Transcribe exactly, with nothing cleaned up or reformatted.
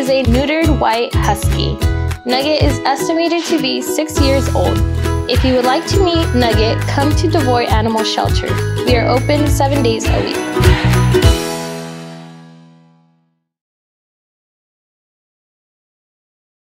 is a neutered white Husky. Nugget is estimated to be six years old. If you would like to meet Nugget, come to Devore Animal Shelter. We are open seven days a week.